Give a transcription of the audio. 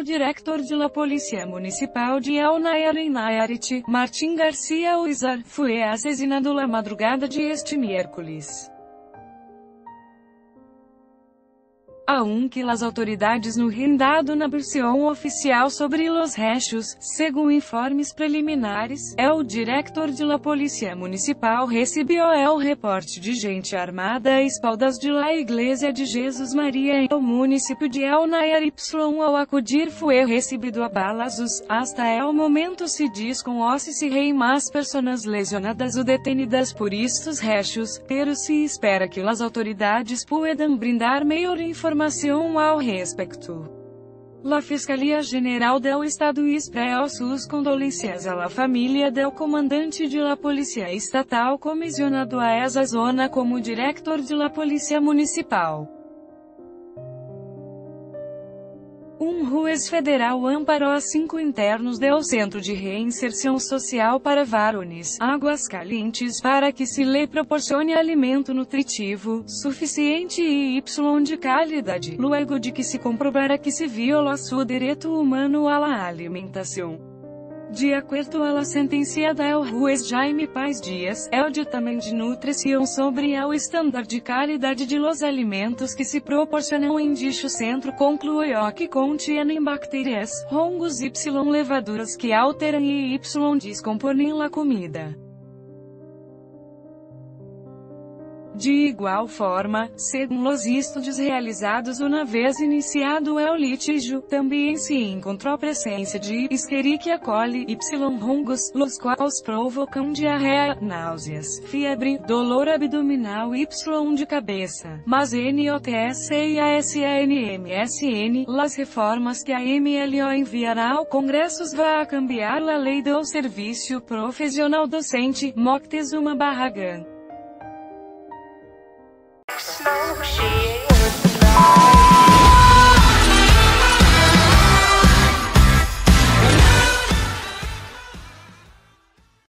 o director de la Policía Municipal de El Nayarit, Martín García Huizar, foi assassinado na madrugada de este miércoles. Que las autoridades no han dado na versão oficial sobre los hechos, segundo informes preliminares, o director de la Policía Municipal recebeu o reporte de gente armada a espaldas de la Iglesia de Jesus Maria em o município de El Nayarit. Ao acudir foi recebido a balazos. Hasta el momento se diz com se rei mais personas lesionadas ou detenidas por estes hechos, pero se espera que las autoridades puedan brindar maior informação ao respeito. La Fiscalía General del Estado expressa sus condolências à la família del comandante de la Policía Estatal comissionado a essa zona como director de la Policía Municipal. Juez federal amparou a 5 internos do Centro de Reinserção Social para Varones, Aguascalientes, para que se lhe proporcione alimento nutritivo, suficiente e de qualidade, luego de que se comprovará que se viola seu direito humano à la alimentação. De acordo à sentencia do juez Jaime Paz Dias, o ditamen de nutrição sobre o estándar de qualidade de los alimentos que se proporcionam em dicho centro conclui que contêm bactérias, hongos y levaduras que alteram e descompõem la comida. De igual forma, segundo os estudos realizados uma vez iniciado o litígio, também se encontrou presença de Escherichia coli, hongos, los quais provocam diarreia, náuseas, febre, dolor abdominal y de cabeça. Mas NOTS e ASANMSN, las reformas que a MLO enviará ao Congresso vão cambiar a lei do serviço profissional docente, Moctezuma Barragán.